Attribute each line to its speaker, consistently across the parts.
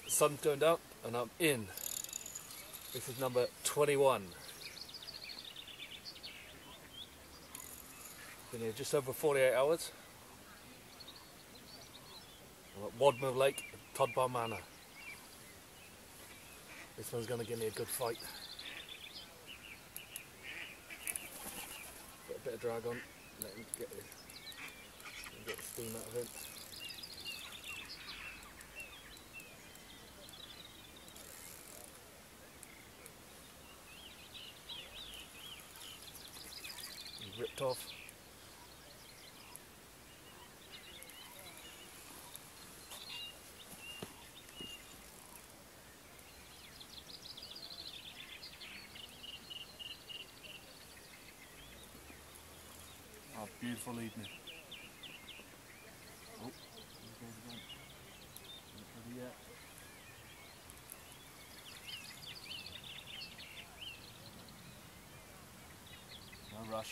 Speaker 1: The sun turned up and I'm in. This is number 21. Been here just over 48 hours. I'm at Wadmouth Lake, Todbar Manor. This one's going to give me a good fight. Put a bit of drag on, let him get the steam out of him. He's ripped off. Oh, beautiful evening. Oh, there he goes again. Not ready yet. No rush.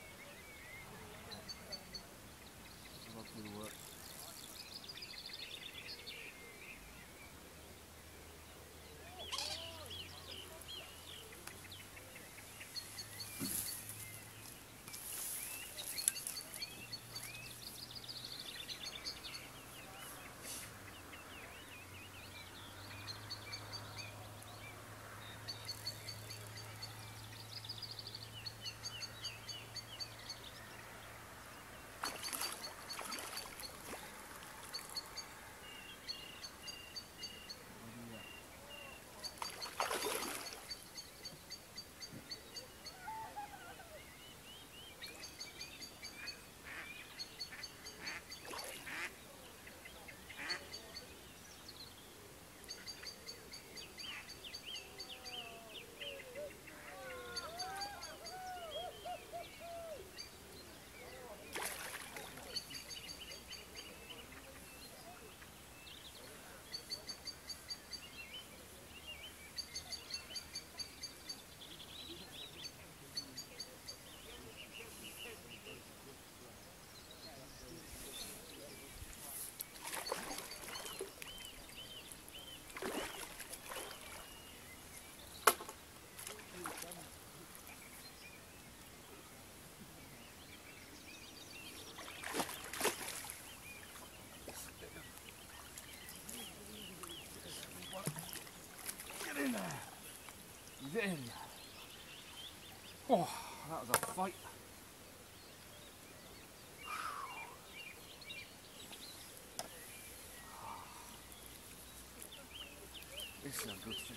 Speaker 1: I'll do the work. He's in. Oh, that was a fight. This is a good fish.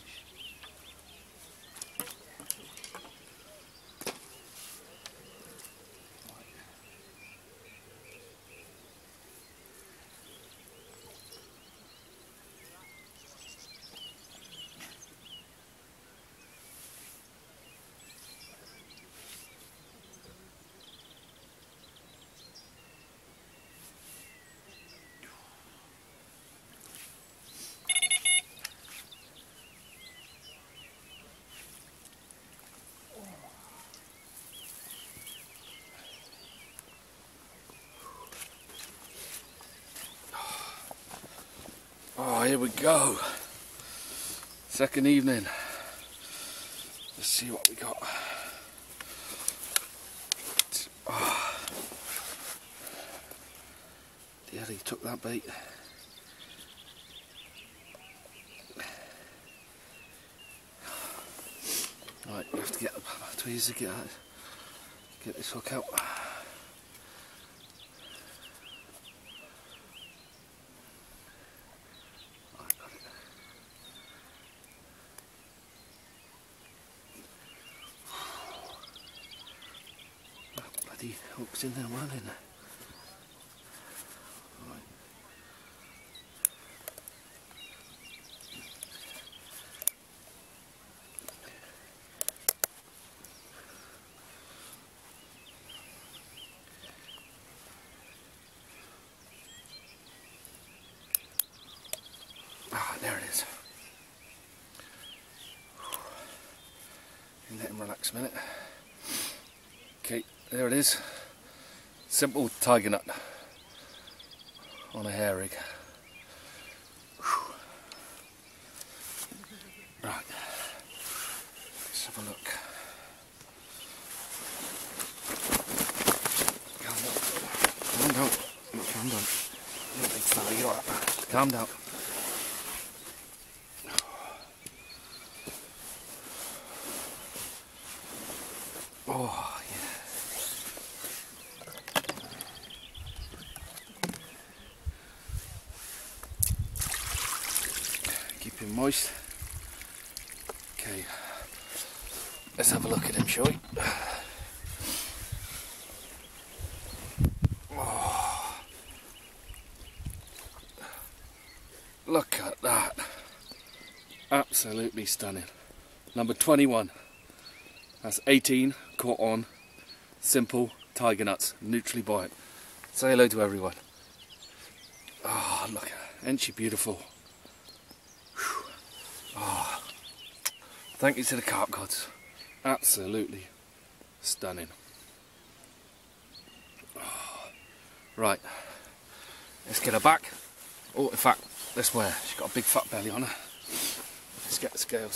Speaker 1: Oh, here we go. Second evening. Let's see what we got. Oh. Yeah, he took that bait. Right, we have to get the tweezers to get this hook out. Bloody hook's in there, well, isn't it? Ah, there it is. Let him relax a minute. Okay, there it is. Simple tiger nut on a hair rig. have a look. Calm down. Calm down. You big fella, you're up. Calm down. Oh, yeah. Keep him moist. Okay. Let's have a look at him, shall we? Oh. Look at that. Absolutely stunning. Number 21. That's 18 caught on simple tiger nuts, neutrally buoyant. Say hello to everyone. Oh, look at her. Ain't she beautiful? Whew. Oh. Thank you to the carp gods. Absolutely stunning. Oh. Right, let's get her back. Oh, in fact, this way. She's got a big fat belly on her. Let's get the scales.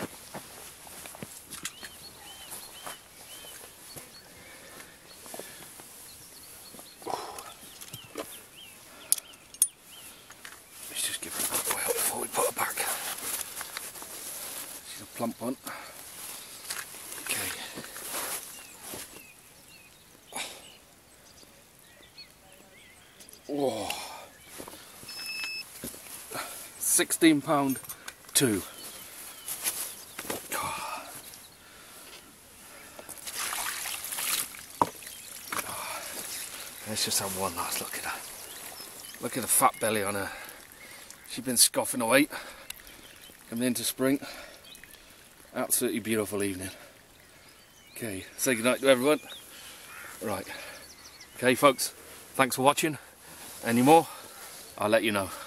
Speaker 1: Plump one. Okay. Oh. 16 pound 2. Let's just have one last look at her. Look at the fat belly on her. She's been scoffing away. Coming into spring. Absolutely beautiful evening. Okay, say goodnight to everyone. Right. Okay folks, thanks for watching. Any more, I'll let you know.